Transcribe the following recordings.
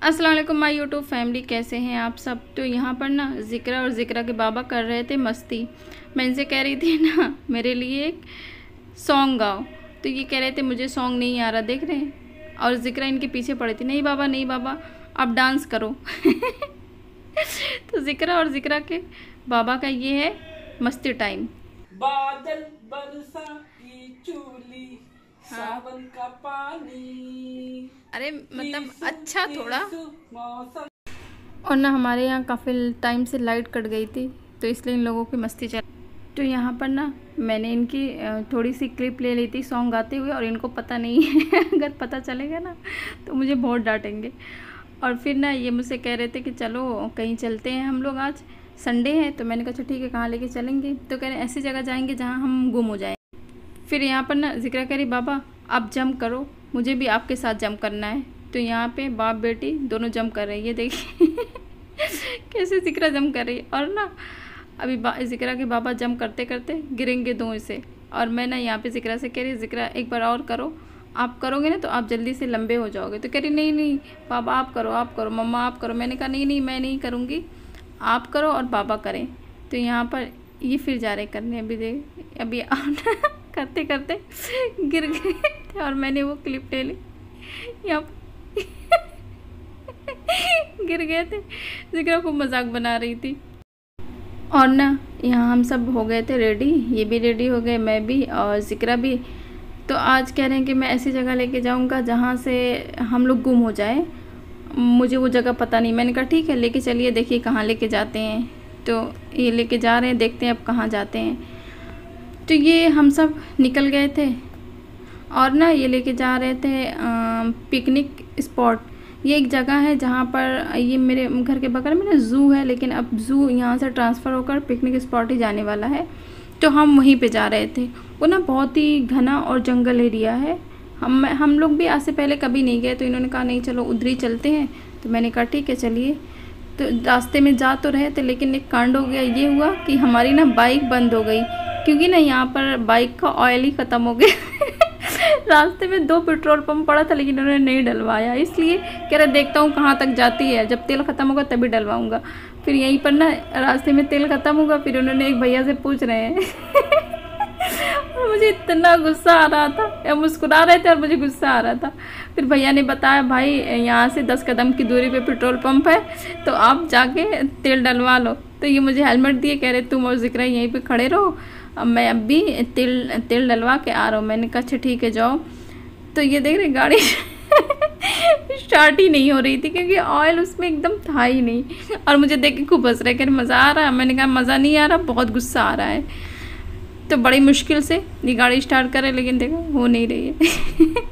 अस्सलाम वालेकुम my YouTube family, कैसे हैं आप सब। तो यहाँ पर ना ज़िक्रा और ज़िक्रा के बाबा कर रहे थे मस्ती। मैं इनसे कह रही थी ना मेरे लिए एक सॉन्ग गाओ, तो ये कह रहे थे मुझे सॉन्ग नहीं आ रहा, देख रहे हैं। और ज़िक्रा इनके पीछे पड़ी थी, नहीं बाबा नहीं बाबा आप डांस करो। तो ज़िक्रा और ज़िक्रा के बाबा का ये है मस्ती टाइम। बादल बरसा की चूली, सावन का पानी। अरे मतलब अच्छा थोड़ा। मौसम। और ना हमारे यहाँ काफ़ी टाइम से लाइट कट गई थी, तो इसलिए इन लोगों की मस्ती चल। तो यहाँ पर ना मैंने इनकी थोड़ी सी क्लिप ले ली थी सॉन्ग गाते हुए, और इनको पता नहीं है। अगर पता चलेगा ना तो मुझे बहुत डांटेंगे। और फिर ना ये मुझसे कह रहे थे कि चलो कहीं चलते हैं हम लोग, आज संडे है। तो मैंने कहा अच्छा ठीक है, कहाँ लेके चलेंगे। तो कह रहे ऐसी जगह जाएंगे जहाँ हम गुम हो जाएं। फिर यहाँ पर ना ज़िक्रा कह रही बाबा आप जंप करो, मुझे भी आपके साथ जंप करना है। तो यहाँ पे बाप बेटी दोनों जंप कर रही है, ये देखिए। कैसे ज़िक्रा जंप कर रही है। और ना अभी ज़िक्रा के बाबा जंप करते करते गिरेंगे दोनों से। और मैं ना यहाँ पे ज़िक्रा से कह रही ज़िक्रा एक बार और करो, आप करोगे ना तो आप जल्दी से लंबे हो जाओगे। तो कह रही नहीं नहीं बाबा आप करो मम्मा आप करो। मैंने कहा नहीं नहीं मैं नहीं करूँगी, आप करो और बाबा करें। तो यहाँ पर ये फिर जा रहे करने, अभी करते करते गिर गए थे और मैंने वो क्लिप ले ली। यहाँ गिर गए थे, ज़िक्रा को मजाक बना रही थी। और ना यहाँ हम सब हो गए थे रेडी, ये भी रेडी हो गए, मैं भी और ज़िक्रा भी। तो आज कह रहे हैं कि मैं ऐसी जगह लेके जाऊँगा जहाँ से हम लोग गुम हो जाए, मुझे वो जगह पता नहीं। मैंने कहा ठीक है लेके चलिए, देखिए कहाँ लेके जाते हैं। तो ये लेके जा रहे हैं, देखते हैं अब कहाँ जाते हैं। तो ये हम सब निकल गए थे और ना ये लेके जा रहे थे पिकनिक स्पॉट। ये एक जगह है जहाँ पर, ये मेरे घर के बगल में ना ज़ू है, लेकिन अब ज़ू यहाँ से ट्रांसफ़र होकर पिकनिक स्पॉट ही जाने वाला है। तो हम वहीं पे जा रहे थे। वो ना बहुत ही घना और जंगल एरिया है। हम लोग भी आज से पहले कभी नहीं गए, तो इन्होंने कहा नहीं चलो उधर ही चलते हैं। तो मैंने कहा ठीक है चलिए। तो रास्ते में जा तो रहे थे, लेकिन एक कांड हो गया। ये हुआ कि हमारी ना बाइक बंद हो गई, क्योंकि ना यहाँ पर बाइक का ऑयल ही ख़त्म हो गया। रास्ते में 2 पेट्रोल पंप पड़ा था, लेकिन उन्होंने नहीं डलवाया, इसलिए कह रहे देखता हूँ कहाँ तक जाती है, जब तेल ख़त्म होगा तभी डलवाऊँगा। फिर यहीं पर ना रास्ते में तेल ख़त्म होगा, फिर उन्होंने एक भैया से पूछ रहे हैं। और मुझे इतना गुस्सा आ रहा था, या मुस्कुरा रहे थे और मुझे गुस्सा आ रहा था। फिर भैया ने बताया भाई यहाँ से 10 कदम की दूरी पे पेट्रोल पंप है, तो आप जाके तेल डलवा लो। तो ये मुझे हेलमेट दिए, कह रहे तुम और ज़िक्रा यहीं पे खड़े रहो, अब मैं अब भी तेल डलवा के आ रहा हूँ। मैंने कहा अच्छा ठीक है जाओ। तो ये देख रहे गाड़ी स्टार्ट ही नहीं हो रही थी, क्योंकि ऑयल उसमें एकदम था ही नहीं। और मुझे देख के खूब हंस रहे, कह रहे मज़ा आ रहा है। मैंने कहा मज़ा नहीं आ रहा, बहुत गुस्सा आ रहा है। तो बड़ी मुश्किल से ये गाड़ी स्टार्ट करे, लेकिन देखो हो नहीं रही है।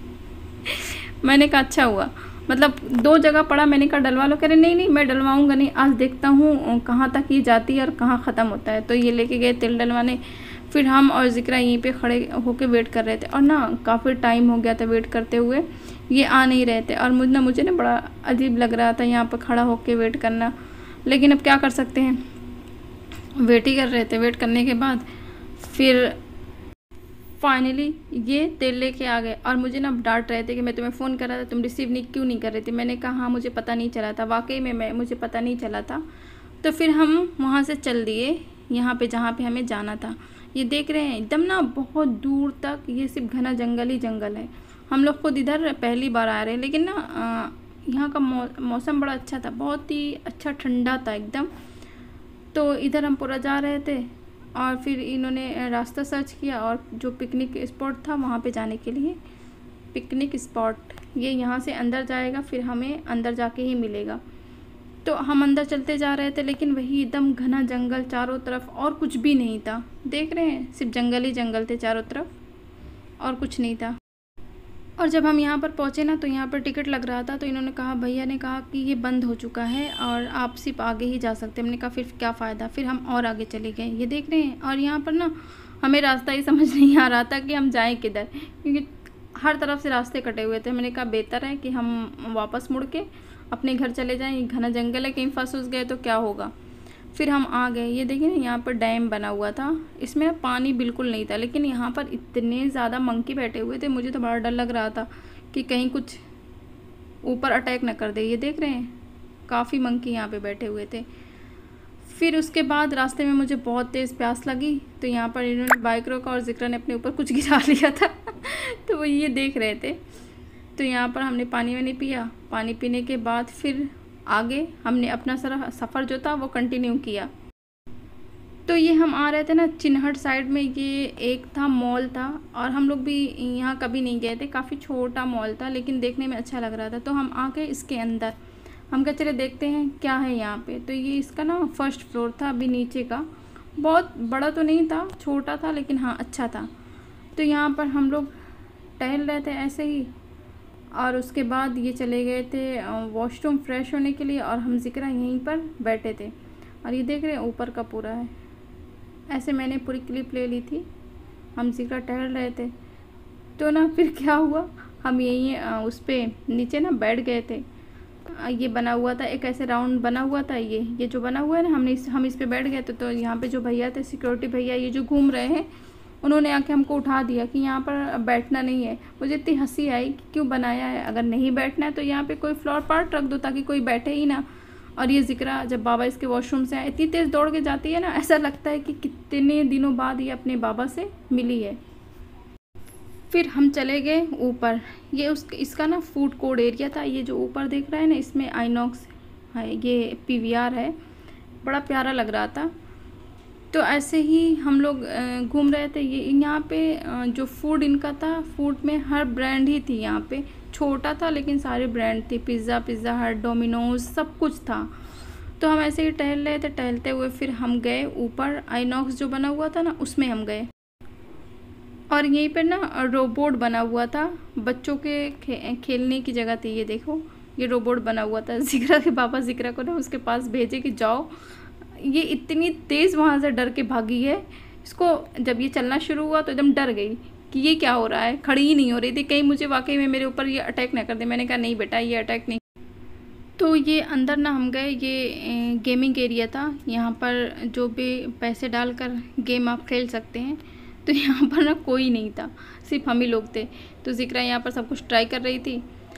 मैंने कहा अच्छा हुआ, मतलब 2 जगह पड़ा, मैंने कहा डलवा लो। कह रहे नहीं नहीं मैं डलवाऊँगा नहीं, आज देखता हूँ कहाँ तक ये जाती है और कहाँ ख़त्म होता है। तो ये लेके गए तेल डलवाने। फिर हम और ज़िक्रा यहीं पे खड़े होके वेट कर रहे थे, और ना काफ़ी टाइम हो गया था वेट करते हुए, ये आ नहीं रहे थे। और मुझे ना बड़ा अजीब लग रहा था यहाँ पर खड़ा होके वेट करना, लेकिन अब क्या कर सकते हैं, वेट ही कर रहे थे। वेट करने के बाद फिर फाइनली ये तेल लेके आ गए, और मुझे ना डांट रहे थे कि मैं तुम्हें फ़ोन कर रहा था, तुम रिसीव क्यों नहीं कर रही थी। मैंने कहा हाँ मुझे पता नहीं चला था, वाकई में मुझे पता नहीं चला था। तो फिर हम वहाँ से चल दिए यहाँ पे जहाँ पे हमें जाना था। ये देख रहे हैं एकदम ना बहुत दूर तक ये सिर्फ घना जंगल ही जंगल है। हम लोग खुद इधर पहली बार आ रहे हैं, लेकिन ना यहाँ का मौसम बड़ा अच्छा था, बहुत ही अच्छा ठंडा था एकदम। तो इधर हम पूरा जा रहे थे, और फिर इन्होंने रास्ता सर्च किया, और जो पिकनिक स्पॉट था वहाँ पे जाने के लिए, पिकनिक स्पॉट ये यहाँ से अंदर जाएगा, फिर हमें अंदर जाके ही मिलेगा। तो हम अंदर चलते जा रहे थे, लेकिन वही एकदम घना जंगल चारों तरफ, और कुछ भी नहीं था। देख रहे हैं सिर्फ जंगल ही जंगल थे चारों तरफ, और कुछ नहीं था। और जब हम यहाँ पर पहुँचे ना, तो यहाँ पर टिकट लग रहा था। तो इन्होंने कहा, भैया ने कहा कि ये बंद हो चुका है और आप सिर्फ आगे ही जा सकते हैं। हमने कहा फिर क्या फ़ायदा, फिर हम और आगे चले गए। ये देख रहे हैं, और यहाँ पर ना हमें रास्ता ही समझ नहीं आ रहा था कि हम जाएं किधर, क्योंकि हर तरफ से रास्ते कटे हुए थे। मैंने कहा बेहतर है कि हम वापस मुड़ के अपने घर चले जाएँ, ये घना जंगल है, कहीं फंस गए तो क्या होगा। फिर हम आ गए। ये देखिए ना यहाँ पर डैम बना हुआ था, इसमें पानी बिल्कुल नहीं था, लेकिन यहाँ पर इतने ज़्यादा मंकी बैठे हुए थे, मुझे तो बड़ा डर लग रहा था कि कहीं कुछ ऊपर अटैक न कर दे। ये देख रहे हैं, काफ़ी मंकी यहाँ पे बैठे हुए थे। फिर उसके बाद रास्ते में मुझे बहुत तेज़ प्यास लगी, तो यहाँ पर इन्होंने बाइक रोका और ज़िक्रा ने अपने ऊपर कुछ गिरा लिया था तो वो ये देख रहे थे। तो यहाँ पर हमने पानी वानी पिया। पानी पीने के बाद फिर आगे हमने अपना सारा सफ़र जो था वो कंटिन्यू किया। तो ये हम आ रहे थे ना चिन्हट साइड में, ये एक था मॉल था, और हम लोग भी यहाँ कभी नहीं गए थे। काफ़ी छोटा मॉल था लेकिन देखने में अच्छा लग रहा था। तो हम आ गए इसके अंदर। हम कह चले देखते हैं क्या है यहाँ पे। तो ये इसका ना फर्स्ट फ्लोर था, अभी नीचे का। बहुत बड़ा तो नहीं था, छोटा था, लेकिन हाँ अच्छा था। तो यहाँ पर हम लोग टहल रहे थे ऐसे ही, और उसके बाद ये चले गए थे वॉशरूम फ्रेश होने के लिए, और हम ज़िक्रा यहीं पर बैठे थे। और ये देख रहे हैं ऊपर का पूरा है। ऐसे मैंने पूरी क्लिप ले ली थी। हम ज़िक्रा टहल रहे थे, तो ना फिर क्या हुआ, हम यहीं उस पर नीचे ना बैठ गए थे। ये बना हुआ था, एक ऐसे राउंड बना हुआ था। ये जो बना हुआ है ना, हम इस पे बैठ गए थे। तो यहाँ पे जो भैया थे, सिक्योरिटी भैया, ये जो घूम रहे हैं, उन्होंने आके हमको उठा दिया कि यहाँ पर बैठना नहीं है। मुझे इतनी हंसी आई कि क्यों बनाया है, अगर नहीं बैठना है तो यहाँ पे कोई फ्लोर पार्ट रख दो ताकि कोई बैठे ही ना। और ये ज़िक्रा जब बाबा इसके वॉशरूम से आए, इतनी तेज़ दौड़ के जाती है ना, ऐसा लगता है कि कितने दिनों बाद ये अपने बाबा से मिली है। फिर हम चले गए ऊपर। ये इसका ना फूड कोर्ट एरिया था। ये जो ऊपर देख रहा है ना, इसमें आइनॉक्स है, ये PVR है। बड़ा प्यारा लग रहा था। तो ऐसे ही हम लोग घूम रहे थे। ये यहाँ पे जो फूड इनका था, फूड में हर ब्रांड ही थी यहाँ पे। छोटा था लेकिन सारे ब्रांड थे, पिज़्ज़ा हट, डोमिनोज, सब कुछ था। तो हम ऐसे ही टहल रहे थे। टहलते हुए फिर हम गए ऊपर, आइनॉक्स जो बना हुआ था ना, उसमें हम गए। और यहीं पर ना रोबोट बना हुआ था, बच्चों के खेलने की जगह थी। ये देखो, ये रोबोट बना हुआ था। ज़िक्रा के पापा ज़िक्रा को ना उसके पास भेजे कि जाओ। ये इतनी तेज़ वहाँ से डर के भागी है। इसको जब ये चलना शुरू हुआ तो एकदम डर गई कि ये क्या हो रहा है, खड़ी ही नहीं हो रही थी, कहीं मुझे वाकई में मेरे ऊपर ये अटैक ना कर दे। मैंने कहा नहीं बेटा, ये अटैक नहीं। तो ये अंदर ना हम गए। ये गेमिंग एरिया था, यहाँ पर जो भी पैसे डालकर गेम आप खेल सकते हैं। तो यहाँ पर ना कोई नहीं था, सिर्फ हम ही लोग थे। तो ज़िक्रा यहाँ पर सब कुछ ट्राई कर रही थी,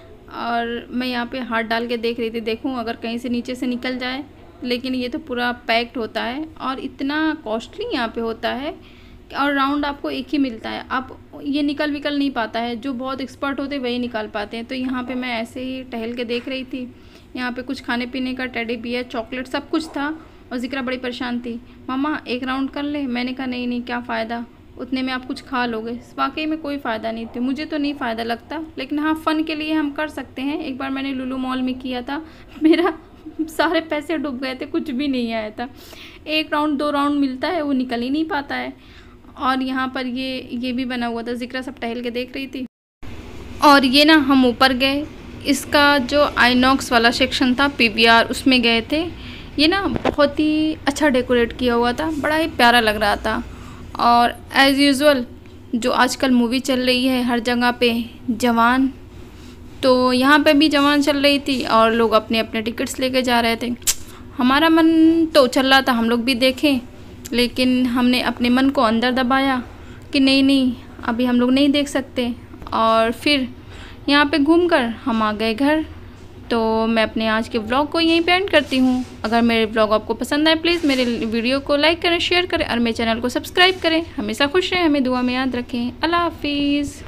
और मैं यहाँ पे हाथ डाल के देख रही थी, देखूँ अगर कहीं से नीचे से निकल जाए। लेकिन ये तो पूरा पैक्ड होता है, और इतना कॉस्टली यहाँ पे होता है, और राउंड आपको एक ही मिलता है। आप ये निकल नहीं पाता है। जो बहुत एक्सपर्ट होते हैं वही निकाल पाते हैं। तो यहाँ पे मैं ऐसे ही टहल के देख रही थी। यहाँ पे कुछ खाने पीने का, टेडी बियर, चॉकलेट, सब कुछ था। और ज़िक्रा बड़ी परेशान थी, मामा एक राउंड कर ले। मैंने कहा नहीं क्या फ़ायदा, उतने में आप कुछ खा लोगे। वाकई में कोई फ़ायदा नहीं थी, मुझे तो नहीं फ़ायदा लगता, लेकिन हाँ फ़न के लिए हम कर सकते हैं। एक बार मैंने लुलु मॉल में किया था, मेरा सारे पैसे डूब गए थे, कुछ भी नहीं आया था। 1 राउंड 2 राउंड मिलता है, वो निकल ही नहीं पाता है। और यहाँ पर ये भी बना हुआ था। ज़िक्रा सब टहल के देख रही थी। और ये ना हम ऊपर गए, इसका जो आइनॉक्स वाला सेक्शन था, PVR, उसमें गए थे। ये ना बहुत ही अच्छा डेकोरेट किया हुआ था, बड़ा ही प्यारा लग रहा था। और एज़ यूजुअल जो आजकल मूवी चल रही है हर जगह पे, जवान, तो यहाँ पे भी जवान चल रही थी, और लोग अपने अपने टिकट्स लेके जा रहे थे। हमारा मन तो चल रहा था हम लोग भी देखें, लेकिन हमने अपने मन को अंदर दबाया कि नहीं अभी हम लोग नहीं देख सकते। और फिर यहाँ पे घूमकर हम आ गए घर। तो मैं अपने आज के व्लॉग को यहीं पे एंड करती हूँ। अगर मेरे व्लॉग आपको पसंद आए, प्लीज़ मेरे वीडियो को लाइक करें, शेयर करें, और मेरे चैनल को सब्सक्राइब करें। हमेशा खुश रहें, हमें दुआ में याद रखें। अल्लाह हाफिज़।